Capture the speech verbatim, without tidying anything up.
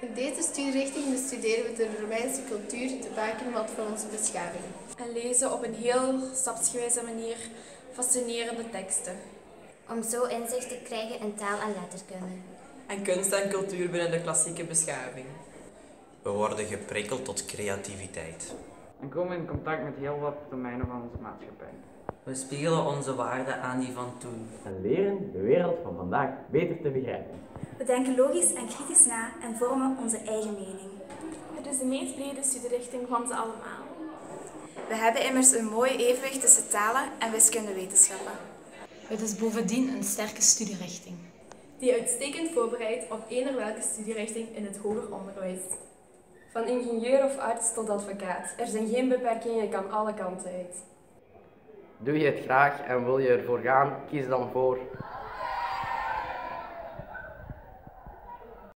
In deze studierichting bestuderen we de Romeinse cultuur, de bakermat van onze beschaving. En lezen op een heel stapsgewijze manier fascinerende teksten. Om zo inzicht te krijgen in taal en letterkunde. En kunst en cultuur binnen de klassieke beschaving. We worden geprikkeld tot creativiteit. En komen in contact met heel wat domeinen van onze maatschappij. We spiegelen onze waarden aan die van toen. En leren de wereld van vandaag beter te begrijpen. We denken logisch en kritisch na en vormen onze eigen mening. Het is de meest brede studierichting van ze allemaal. We hebben immers een mooi evenwicht tussen talen en wiskundewetenschappen. Het is bovendien een sterke studierichting. Die uitstekend voorbereidt op eender welke studierichting in het hoger onderwijs. Van ingenieur of arts tot advocaat. Er zijn geen beperkingen, je kan alle kanten uit. Doe je het graag en wil je ervoor gaan, kies dan voor